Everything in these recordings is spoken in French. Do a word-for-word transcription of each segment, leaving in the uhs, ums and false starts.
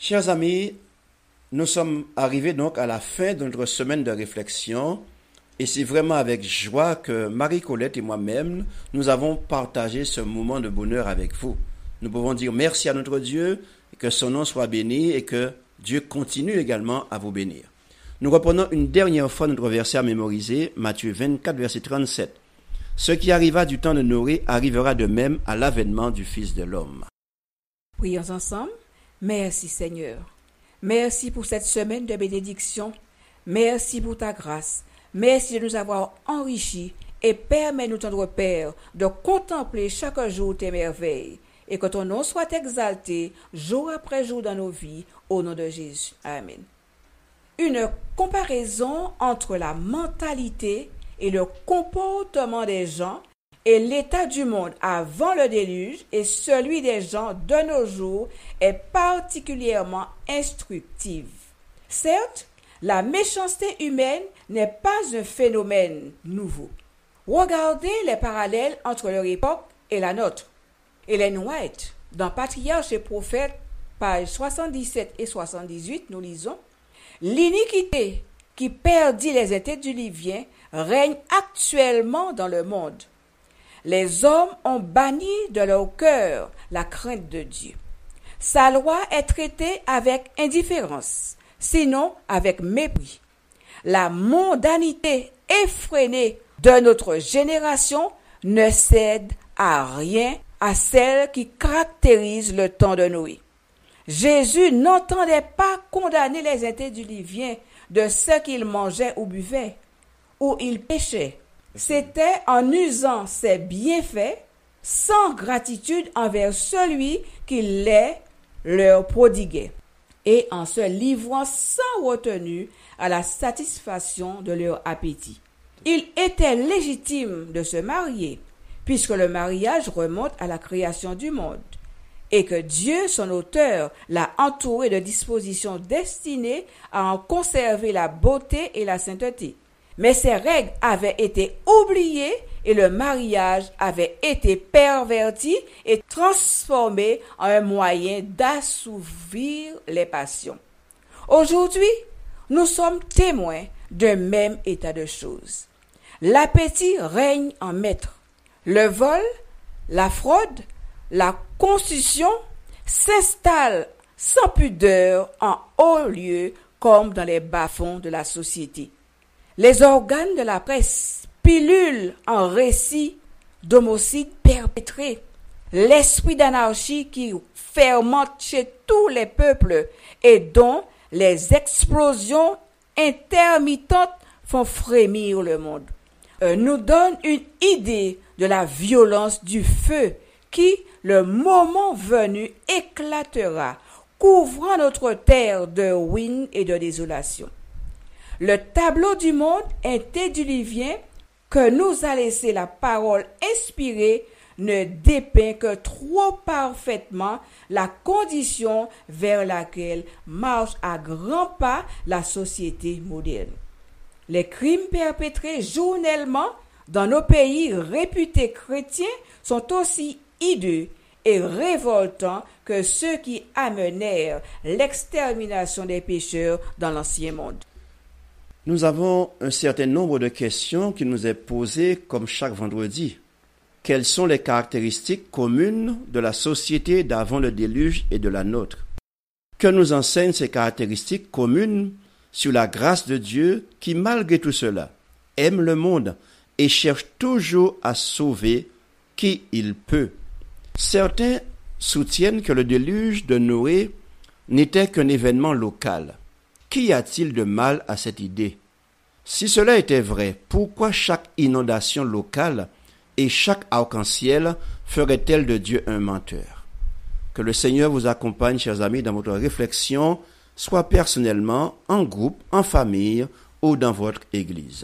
Chers amis, nous sommes arrivés donc à la fin de notre semaine de réflexion et c'est vraiment avec joie que Marie-Colette et moi-même, nous avons partagé ce moment de bonheur avec vous. Nous pouvons dire merci à notre Dieu, que son nom soit béni et que Dieu continue également à vous bénir. Nous reprenons une dernière fois notre verset à mémoriser, Matthieu vingt-quatre, verset trente-sept. Ce qui arriva du temps de Noé arrivera de même à l'avènement du Fils de l'homme. Prions ensemble. Merci Seigneur. Merci pour cette semaine de bénédiction. Merci pour ta grâce. Merci de nous avoir enrichis et permets-nous, tendre Père, de contempler chaque jour tes merveilles et que ton nom soit exalté jour après jour dans nos vies, au nom de Jésus. Amen. Une comparaison entre la mentalité et le comportement des gens et l'état du monde avant le déluge et celui des gens de nos jours est particulièrement instructive. Certes, la méchanceté humaine n'est pas un phénomène nouveau. Regardez les parallèles entre leur époque et la nôtre. Ellen White, dans Patriarches et Prophètes, pages soixante-dix-sept et soixante-dix-huit, nous lisons « L'iniquité qui perdit les Antédiluviens règne actuellement dans le monde. Les hommes ont banni de leur cœur la crainte de Dieu. Sa loi est traitée avec indifférence, sinon avec mépris. La mondanité effrénée de notre génération ne cède à rien à celle qui caractérise le temps de Noé. Jésus n'entendait pas condamner les Antédiluviens de ce qu'ils mangeaient ou buvaient, ou ils péchaient. C'était en usant ses bienfaits sans gratitude envers celui qui les leur prodiguait et en se livrant sans retenue à la satisfaction de leur appétit. Il était légitime de se marier, puisque le mariage remonte à la création du monde, et que Dieu, son auteur, l'a entouré de dispositions destinées à en conserver la beauté et la sainteté. Mais ces règles avaient été oubliées et le mariage avait été perverti et transformé en un moyen d'assouvir les passions. Aujourd'hui, nous sommes témoins d'un même état de choses. L'appétit règne en maître. Le vol, la fraude, la constitution s'installent sans pudeur en haut lieu comme dans les bas-fonds de la société. Les organes de la presse pilulent en récits d'homicides perpétrés. L'esprit d'anarchie qui fermente chez tous les peuples et dont les explosions intermittentes font frémir le monde, euh, nous donne une idée de la violence du feu qui, le moment venu, éclatera, couvrant notre terre de ruines et de désolation. Le tableau du monde antédiluvien que nous a laissé la parole inspirée ne dépeint que trop parfaitement la condition vers laquelle marche à grands pas la société moderne. Les crimes perpétrés journellement dans nos pays réputés chrétiens sont aussi hideux et révoltants que ceux qui amenèrent l'extermination des pécheurs dans l'ancien monde. Nous avons un certain nombre de questions qui nous est posées comme chaque vendredi. Quelles sont les caractéristiques communes de la société d'avant le déluge et de la nôtre? Que nous enseignent ces caractéristiques communes sur la grâce de Dieu qui, malgré tout cela, aime le monde et cherche toujours à sauver qui il peut? Certains soutiennent que le déluge de Noé n'était qu'un événement local. Qu'y a-t-il de mal à cette idée? Si cela était vrai, pourquoi chaque inondation locale et chaque arc-en-ciel ferait-elle de Dieu un menteur? Que le Seigneur vous accompagne, chers amis, dans votre réflexion, soit personnellement, en groupe, en famille ou dans votre église.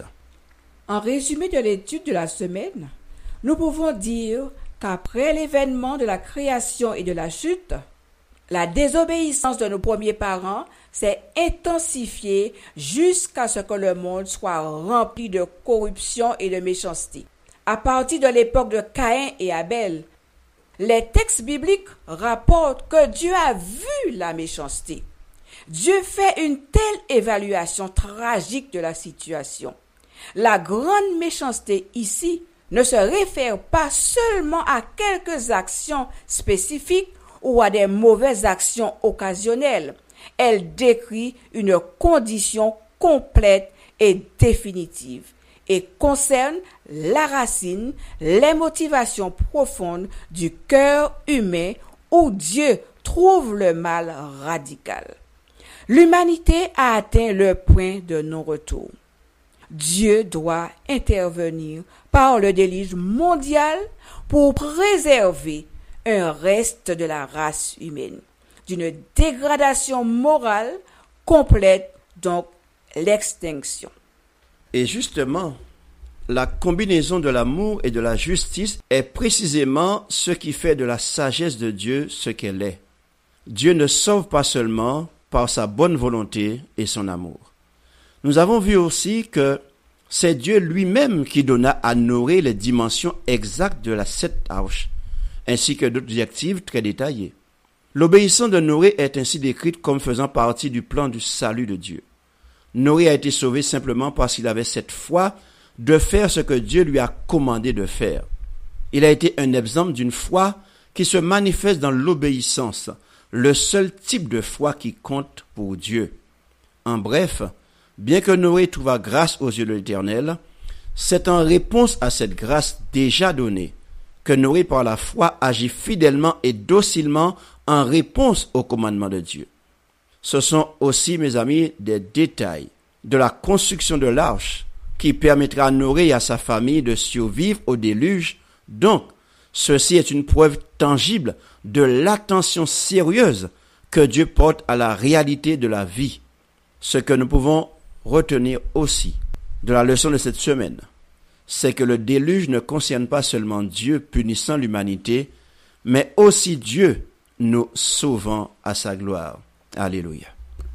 En résumé de l'étude de la semaine, nous pouvons dire qu'après l'événement de la création et de la chute, la désobéissance de nos premiers parents s'est intensifiée jusqu'à ce que le monde soit rempli de corruption et de méchanceté. À partir de l'époque de Caïn et Abel, les textes bibliques rapportent que Dieu a vu la méchanceté Dieu fait une telle évaluation tragique de la situation. La grande méchanceté ici ne se réfère pas seulement à quelques actions spécifiques ou à des mauvaises actions occasionnelles. Elle décrit une condition complète et définitive et concerne la racine, les motivations profondes du cœur humain où Dieu trouve le mal radical. L'humanité a atteint le point de non-retour. Dieu doit intervenir par le déluge mondial pour préserver un reste de la race humaine d'une dégradation morale complète, donc l'extinction. Et justement, la combinaison de l'amour et de la justice est précisément ce qui fait de la sagesse de Dieu ce qu'elle est. Dieu ne sauve pas seulement par sa bonne volonté et son amour. Nous avons vu aussi que c'est Dieu lui-même qui donna à Noé les dimensions exactes de la sept arches, ainsi que d'autres directives très détaillées. L'obéissance de Noé est ainsi décrite comme faisant partie du plan du salut de Dieu. Noé a été sauvé simplement parce qu'il avait cette foi de faire ce que Dieu lui a commandé de faire. Il a été un exemple d'une foi qui se manifeste dans l'obéissance, le seul type de foi qui compte pour Dieu. En bref, bien que Noé trouva grâce aux yeux de l'Éternel, c'est en réponse à cette grâce déjà donnée que Noé, par la foi, agit fidèlement et docilement en réponse au commandement de Dieu. Ce sont aussi, mes amis, des détails de la construction de l'arche qui permettra à Noé et à sa famille de survivre au déluge. Donc, ceci est une preuve tangible de l'attention sérieuse que Dieu porte à la réalité de la vie. Ce que nous pouvons retenir aussi de la leçon de cette semaine, c'est que le déluge ne concerne pas seulement Dieu punissant l'humanité, mais aussi Dieu nous sauvant à sa gloire. Alléluia.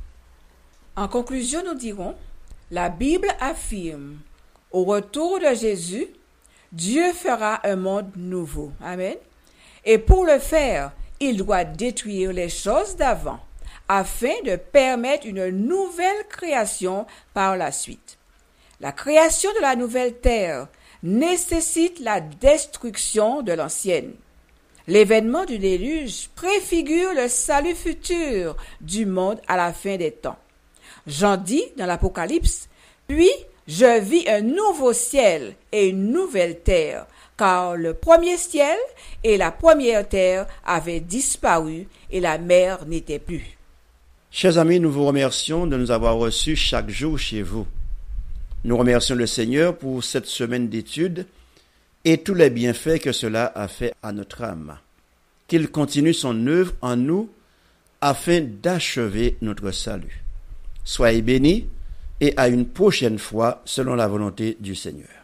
En conclusion, nous dirons, la Bible affirme, au retour de Jésus, Dieu fera un monde nouveau. Amen. Et pour le faire, il doit détruire les choses d'avant, afin de permettre une nouvelle création par la suite. La création de la nouvelle terre nécessite la destruction de l'ancienne. L'événement du déluge préfigure le salut futur du monde à la fin des temps. Jean dit dans l'Apocalypse, « Puis je vis un nouveau ciel et une nouvelle terre, car le premier ciel et la première terre avaient disparu et la mer n'était plus. » Chers amis, nous vous remercions de nous avoir reçus chaque jour chez vous. Nous remercions le Seigneur pour cette semaine d'études et tous les bienfaits que cela a fait à notre âme. Qu'il continue son œuvre en nous afin d'achever notre salut. Soyez bénis et à une prochaine fois selon la volonté du Seigneur.